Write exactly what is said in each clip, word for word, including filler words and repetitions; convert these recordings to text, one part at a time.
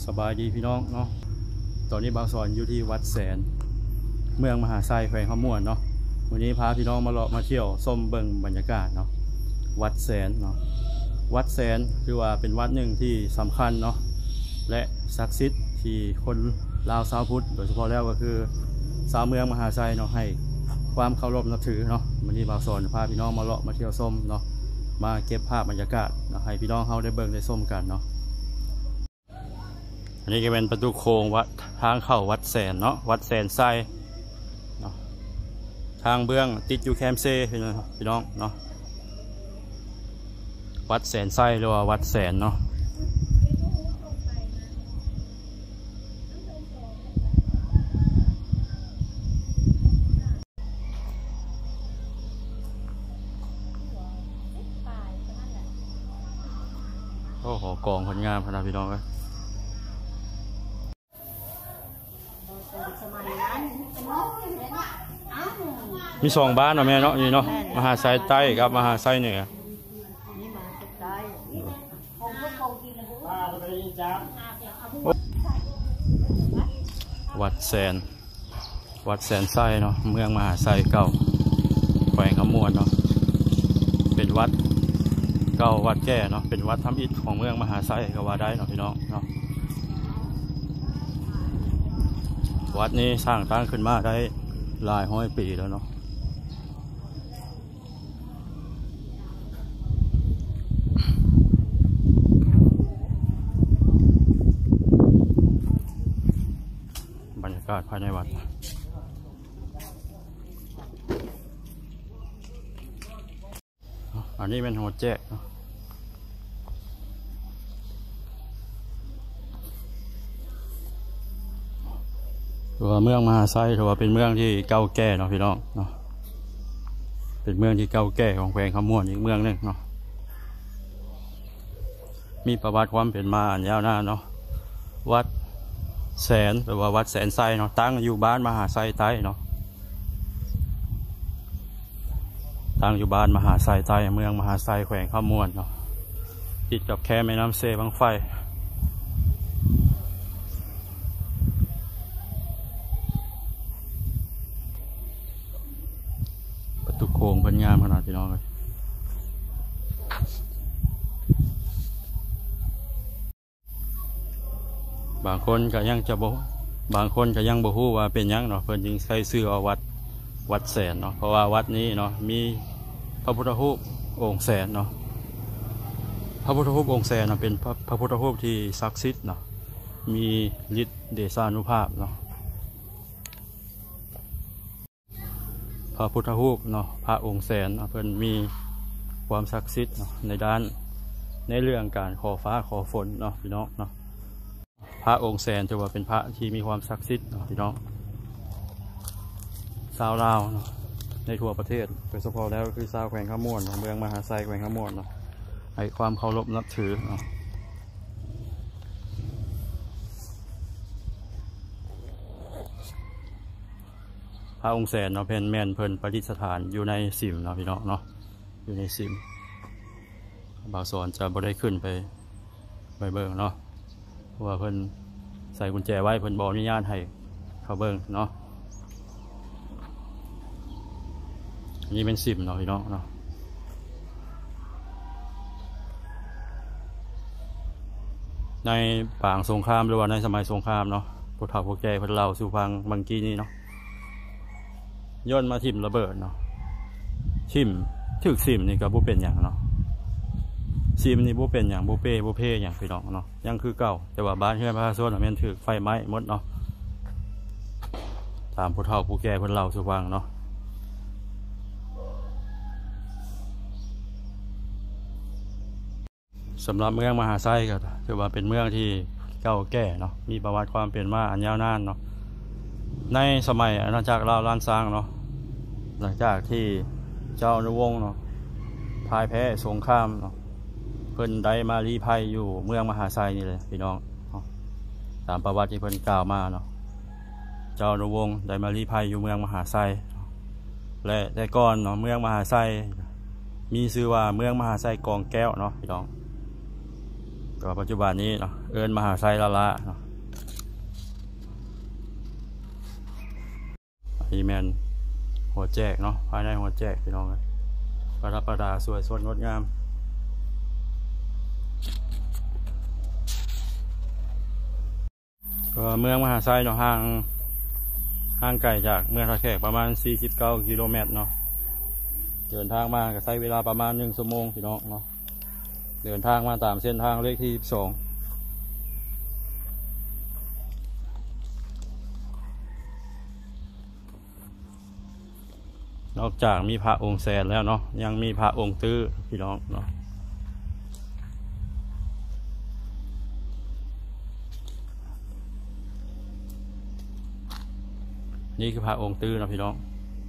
สบายดีพี่น้องเนาะตอนนี้บางสอนอยู่ที่วัดแสนเมืองมหาไซแขวงขมวนเนาะวันนี้พาพี่น้องมาเลาะมาเที่ยวส้มเบิงบรรยากาศเนาะวัดแสนเนาะวัดแสนคือว่าเป็นวัดหนึ่งที่สำคัญเนาะและศักดิ์สิทธิ์ที่คนลาวชาวพุทธโดยเฉพาะแล้วก็คือชาวเมืองมหาไซเนาะให้ความเคารพนับถือเนาะวันนี้บางสอนพาพี่น้องมาเลาะมาเที่ยวส้มเนาะมาเก็บภาพบรรยากาศเนาะให้พี่น้องเขาได้เบิ่งได้ส้มกันเนาะอันนี้ก็เป็นประตูโค้งวัดทางเข้าวัดแสนเนาะวัดแสนไซเนาะทางเบื้องติดอยู่แคมเซ่พี่น้องเนาะวัดแสนไซหรือว่าวัดแสนเนาะโอ้โหกองคนงามขนาดพี่น้องเลยมีสองบ้านเนาะแม่เนาะนี่เนาะมหาไซใต้กับมหาไซเหนือวัดแสนวัดแสนไซเนาะเมืองมหาไซเก่าแขวงขมวนเนาะเป็นวัดเก่าวัดแก่เนาะเป็นวัดทำอิฐของเมืองมหาไซก็ว่าได้เนาะพี่น้องเนาะวัดนี้สร้างตั้งขึ้นมาได้หลายร้อยปีแล้วเนาะบรรยากาศภายในวัดอันนี้เป็นหัวแจ๊กถือว่าเมืองมหาไซถือว่าเป็นเมืองที่เก่าแก่เนาะพี่น้องเนาะเป็นเมืองที่เก่าแก่ของแขวงขมวนอีกเมืองหนึ่งเนาะมีประวัติความเป็นมาอันยาวนานเนาะวัดแสนหรือว่าวัดแสนไซเนาะตั้งอยู่บ้านมหาไซใต้เนาะตั้งอยู่บ้านมหาไซใต้เมืองมหาไซแขวงขมวนเนาะติดกับแคแม่น้ำเซบังไฟประตูโค้งเป็นงามขนาดพี่น้องเลยบางคนก็ยังจะบ่บางคนก็ยังบ่ฮู้ว่าเป็นยังเนาะเพิ่นจึงใช้ชื่อว่าวัดวัดแสนเนาะเพราะว่าวัดนี้เนาะมีพระพุทธรูปองค์แสนเนาะพระพุทธรูปองค์แสนเนาะเป็นพระพระพุทธรูปที่ศักดิ์สิทธิ์เนาะมีฤทธิ์เดชานุภาพเนาะพระพุทธรูปเนาะพระองค์แสนเพิ่นมีความศักดิ์สิทธิ์เนาะในด้านในเรื่องการขอฟ้าขอฝนเนาะพี่น้องเนาะพระองค์แสนถือว่าเป็นพระที่มีความศักดิ์สิทธิ์เนาะพี่น้องชาวลาวเนาะในทั่วประเทศโดยเฉพาะแล้วคือชาวแขวงขมวนเมืองมหาไซแขวงขมวนเนาะให้ความเคารพนับถือเนาะพระองค์แสนเนาะเป็นแมนเพิ่นประดิษฐานอยู่ในสิมเนาะพี่น้องเนาะอยู่ในสิมบ่าวสอนจะบ่ได้ขึ้นไปไปเบิ่งเนาะเพราะว่าเพิ่นใส่กุญแจไว้เพิ่นบอกอนุญาตให้เข้าเบิ่งเนาะอันนี้เป็นสิมเนาะพี่น้องเนาะในปางสงครามหรือว่าในสมัยสงครามเนาะพวกเฒ่าพวกแก่เพิ่นเล่าสู่ฟังบางกี้นี้เนาะย่นมาทิ่มระเบิดเนาะทิ่มถึกสิมนี่ก็บ่เป็นอย่างเนาะซิมนี่บ่เป็นอย่างบ่เป้บ่เพ่อย่างพี่น้องเนาะยังคือเก่าแต่ว่าบ้านเฮือนประชาชนแม่นถูกไฟไหม้หมดเนาะตามผู้เฒ่าผู้แก่เพิ่นเล่าสู่ฟังเนาะสำหรับเมืองมหาไซก็ถือว่าเป็นเมืองที่เก่าแก่เนาะมีประวัติความเป็นมาอันยาวนานเนาะในสมัยอาณาจักรลาวล้านซางเนาะหลังจากที่เจ้าอนุวงศ์เนาะพ่ายแพ้สงครามเนาะเพิ่นได้มาลี้ภัยอยู่เมืองมหาไซนี่เลยพี่น้องตามประวัติที่เพิ่นกล่าวมาเนาะเจ้าอนุวงศ์ได้มาลี้ภัยอยู่เมืองมหาไซและแต่ก่อนเนาะเมืองมหาไซ มีชื่อว่าเมืองมหาไซกองแก้วเนาะพี่น้องก็ปัจจุบันนี้เนาะเอิ้นมหาไซละละเนาะอีแมนหัวแจกเนาะภายในหัวแจกพี่น้องประดับประดาสวยสดงดงามก็เมืองมหาไซเนาะห่างห่างไกลจากเมืองท่าแขกประมาณสี่สิบเก้ากิโลเมตรเนาะเดินทางมาก็ใช้เวลาประมาณหนึ่งชั่วโมงพี่น้องเนาะเดินทางมาตามเส้นทางเลขที่สองนอกจากมีพระองค์แสนแล้วเนาะยังมีพระองค์ตื้อพี่น้องเนาะนี่คือพระองค์ตื้อนะพี่น้อง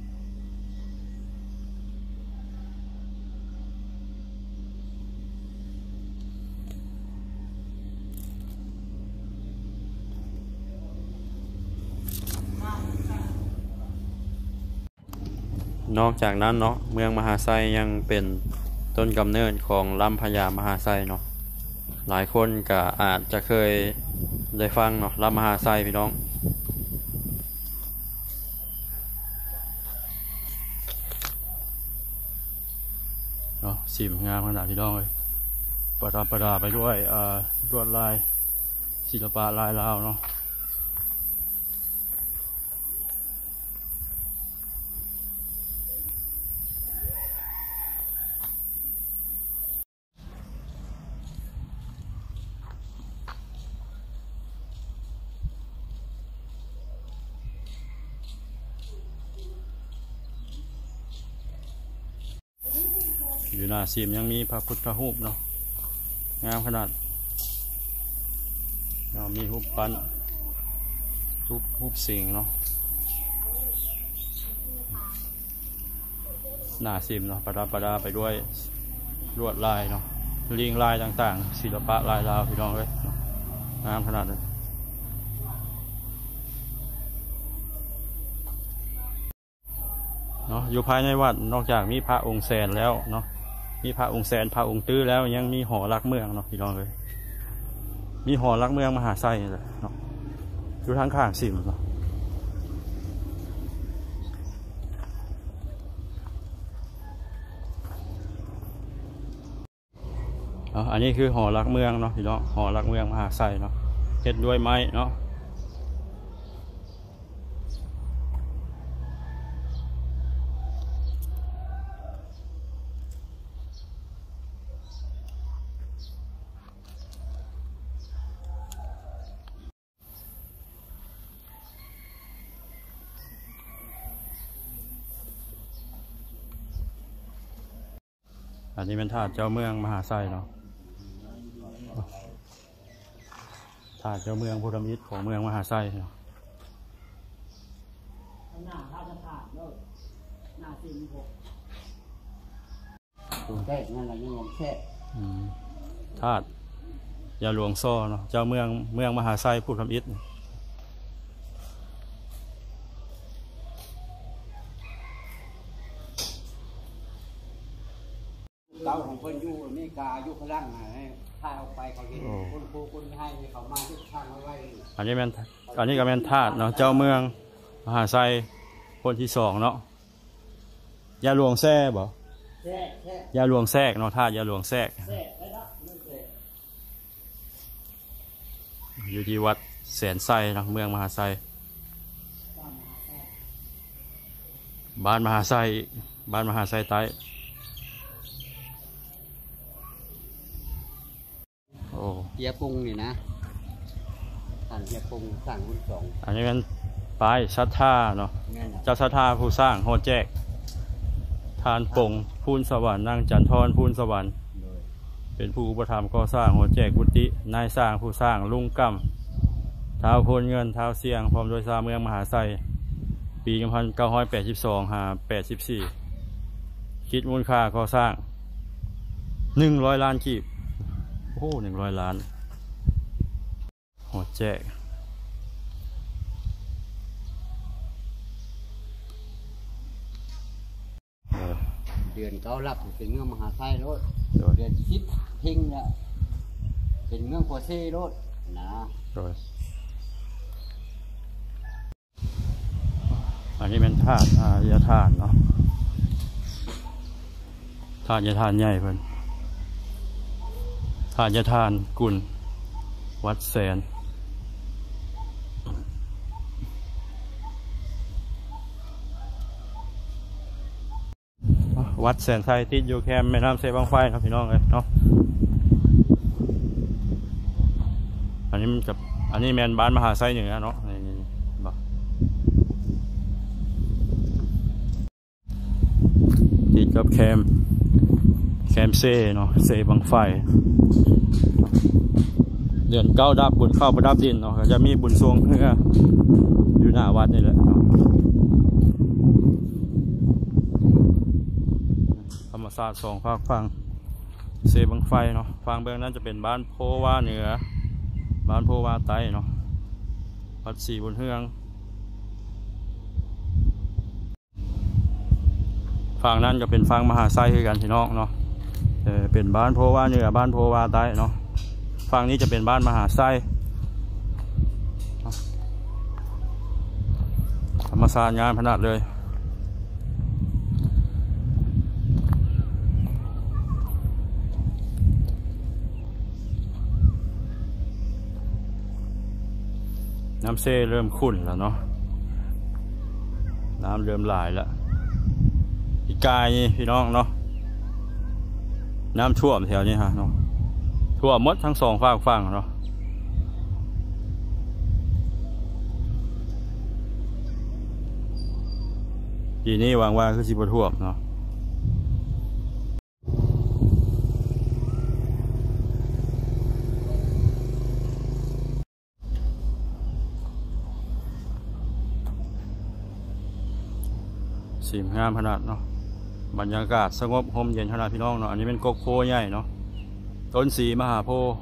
นอกจากนั้นเนาะเมืองมหาไซยังเป็นต้นกำเนิดของลำพญามหาไซเนาะหลายคนก็อาจจะเคยได้ฟังเนาะลำมหาไซพี่น้องเนาะสีงามขนาดพี่น้องเลยประดับประดาไปด้วยลวดลายศิลปะลายลาวเนาะอยู่หน้าซีมยังมีพระพุทธรูปเนาะงามขนาดเรามีรูปปั้นรูปรูปสิงเนาะหน้าซีมเนาะประดับประดาไปด้วยลวดลายเนาะลิงลายต่างๆศิลปะลายลาวพี่น้องเลยงามขนาดเลยเนาะอยู่ภายในวัดนอกจากมีพระองค์แสนแล้วเนาะมีพระองค์แสนพระองค์ตื้อแล้วยังมีหอรักเมืองเนาะพี่น้องเลยมีหอรักเมืองมหาไซเลยเนาะอยู่ทางข้างสิมเนาะอันนี้คือหอรักเมืองเนาะพี่น้องหอรักเมืองมหาไซเนาะเฮ็ดด้วยไม้เนาะอันนี้เป็นถาดเจ้าเมืองมหาไซเนาะถาดเจ้าเมืองพุทธมิตรของเมืองมหาไซเนาะหน้าถาดถาดเนาะหน้าซีมหกตัวแท้นั่นแหละยังแท้ถาดยาหลวงซ่อเนาะเจ้าเมืองเมืองมหาไซพุทธมิตรเก่าของคนอยู่อเมริกาอยู่พลังไงถ้าเอาไปเขาเห็นคนโคคนให้เขามาที่ทางไว้อันนี้เป็นอันนี้ก็เป็นธาตุเนาะเจ้าเมืองมหาไซคนที่สองเนาะยาหลวงแซ่บ่ยาหลวงแทรกเนาะธาตุยาหลวงแทรกอยู่ที่วัดแสนไซเนาะเมืองมหาไซบ้านมหาไซบ้านมหาไซใต้เฮียปุงนี่นะสั่งเฮียปุงสั่งรุ่นสองอันนี้เป็นป้ายชัดท่าเนาะเจ้าชัดท่าผู้สร้างโฮแจกทานปงพูนสวรรค์นางจันทรพูนสวรรค์เป็นผู้อุปถัมภ์ก่อสร้างโฮแจกกุฏินายสร้างผู้สร้างลุงกำเท้าโพนเงินเท้าเสียงพร้อมโดยซาเมืองมหาไซปีหนึ่งพันเก้าร้อยแปดสิบสองหาแปดสิบสี่คิดมูลค่าก่อสร้างหนึ่งร้อยล้านกีบโอ้หนึ่งร้อยล้านหัวแจกเดือนเก้ารับเป็นเมืองมหาไซแล้วเดือนสิบเพ่งเนี่ยเป็นเมืองโพเซ่รถนะโดยอันนี้เป็นธาตุอายธาตุเนาะธาตุยาธาตุใหญ่เพิ่นธาตุยาธาตุกุลวัดแสนวัดแสนไทยติดอยู่แคมแม่น้ำเซบังไฟครับพี่น้องเลยเนาะอันนี้มันกับอันนี้แมนบ้านมหาไซเหนือเนาะนี่บอกติดกับแคมแคมเซเนาะเซบังไฟเดือนเก้าดับบุญเข้าประดับดินเนาะจะมีบุญทรงเพื่ออยู่หน้าวัดนี่แหละเนาะธรรมศาสตร์สองภาคฟังเซบังไฟเนาะฟังเบื้องนั้นจะเป็นบ้านโพวาเหนือบ้านโพวาใต้เนาะวัดสี่บนเฮืองฝั่งนั้นก็เป็นฝั่งมหาไซคือกันพี่น้องเนาะเออเป็นบ้านโพวาเหนือบ้านโพวาใต้เนาะฝั่งนี้จะเป็นบ้านมหาไซธรรมศาสตร์งานขนาดเลยน้ำเซ่เริ่มขุ่นแล้วเนาะน้ำเริ่มหลายแล้วอีกกายนี่พี่น้องเนาะน้ำท่วมแถวนี้ฮะเนาะท่วมหมดทั้งสองฝั่งฝั่งเนาะปีนี้วางว่าคือสิบท่วมเนาะสีงามขนาดเนาะบรรยากาศสงบห่มเย็นขนาดพี่น้องเนาะอันนี้เป็นกกโพใหญ่เนาะต้นสีมหาโพธิ์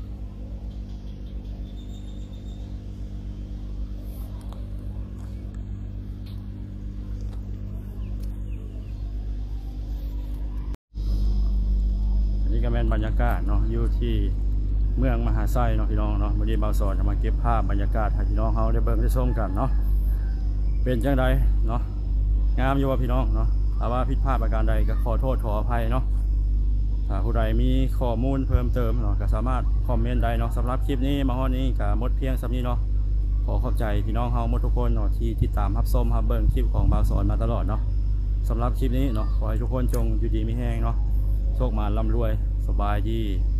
อันนี้ก็เป็นบรรยากาศเนาะอยู่ที่เมืองมหาไซเนาะพี่น้องเนาะวันนี้บ่าวสอนจะมาเก็บภาพบรรยากาศให้พี่น้องเขาได้เบิ่งได้ชมกันเนาะเป็นจังไดเนาะงามอยู่ว่าพี่น้องเนาะถ้าว่าผิดพลาดประการใดก็ขอโทษขออภัยเนาะถ้าผู้ใดมีข้อมูลเพิ่มเติมเนาะก็สามารถคอมเมนต์ได้เนาะสำหรับคลิปนี้มาฮอดนี้ก็หมดเพียงสำนี้เนาะขอขอบใจพี่น้องเฮาหมดทุกคนเนาะที่ติดตามรับชมรับเบิ่งคลิปของบ่าวสอนมาตลอดเนาะสำหรับคลิปนี้เนาะขอให้ทุกคนจงอยู่ดีมีแห้งเนาะโชคมาร่ำรวยสบายดี